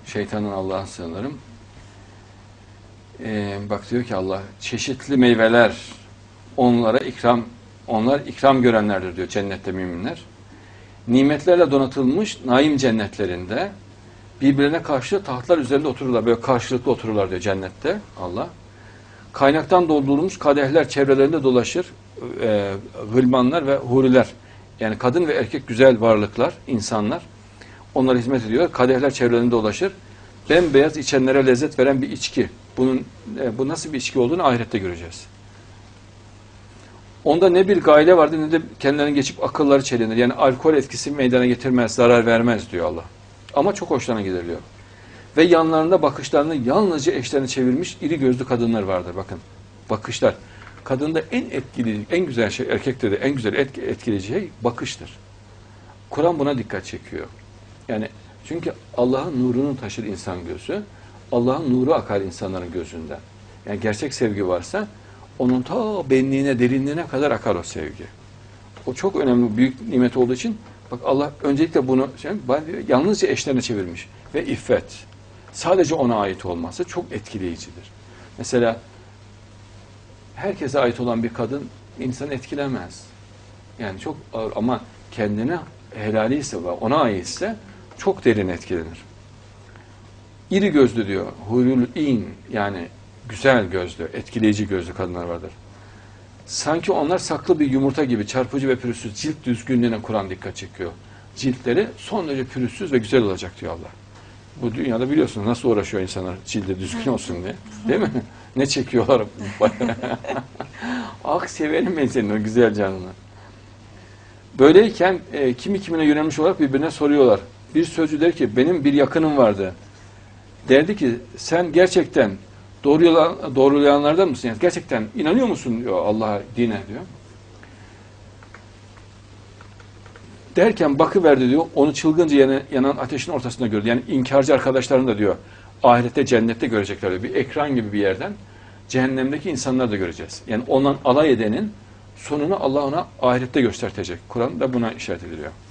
şeytanın Allah'a sığınırım. Bak diyor ki Allah, çeşitli meyveler onlar ikram görenlerdir diyor cennette müminler. Nimetlerle donatılmış naim cennetlerinde birbirine karşı tahtlar üzerinde otururlar. Böyle karşılıklı otururlar diyor cennette Allah. Kaynaktan doldurulmuş kadehler çevrelerinde dolaşır. Gılmanlar ve huriler. Yani kadın ve erkek güzel varlıklar, insanlar. Onlara hizmet ediyor. Kadehler çevrelerinde dolaşır. Bembeyaz içenlere lezzet veren bir içki. Bu nasıl bir içki olduğunu ahirette göreceğiz. Onda ne bir gayle vardır ne de kendilerine geçip akılları çelinir. Yani alkol etkisi meydana getirmez, zarar vermez diyor Allah. Ama çok hoşlarına gider diyor. Ve yanlarında bakışlarını yalnızca eşlerine çevirmiş iri gözlü kadınlar vardır. Bakın, bakışlar. Kadında en etkili, en güzel şey, erkekte de en güzel etkileyici şey bakıştır. Kur'an buna dikkat çekiyor. Yani çünkü Allah'ın nurunu taşır insan gözü. Allah'ın nuru akar insanların gözünden. Yani gerçek sevgi varsa onun ta benliğine, derinliğine kadar akar o sevgi. O çok önemli, büyük nimet olduğu için bak Allah öncelikle bunu yalnızca eşlerine çevirmiş. Ve iffet. Sadece ona ait olması çok etkileyicidir. Mesela herkese ait olan bir kadın insanı etkilemez. Yani çok ağır ama kendine helaliyse ve ona aitse çok derin etkilenir. İri gözlü diyor. Hurul in, yani güzel gözlü, etkileyici gözlü kadınlar vardır. Sanki onlar saklı bir yumurta gibi çarpıcı ve pürüzsüz, cilt düzgünlüğüne Kur'an dikkat çekiyor. Ciltleri son derece pürüzsüz ve güzel olacak diyor Allah. Bu dünyada biliyorsunuz nasıl uğraşıyor insanlar cildi düzgün olsun diye. Değil mi? Ne çekiyorlar? Ah severim ben senin o güzel canını. Böyleyken kimi kimine yönelmiş olarak birbirine soruyorlar. Bir sözcü der ki benim bir yakınım vardı. Derdi ki sen gerçekten doğrulayanlardan mısın? Yani gerçekten inanıyor musun diyor Allah'a, dine diyor. Derken bakıverdi diyor, onu çılgınca yanan ateşin ortasında gördü. Yani inkarcı arkadaşlarını da diyor ahirette, cennette görecekler diyor. Bir ekran gibi bir yerden cehennemdeki insanları da göreceğiz. Yani ondan alay edenin sonunu Allah ona ahirette göstertecek. Kur'an da buna işaret ediliyor.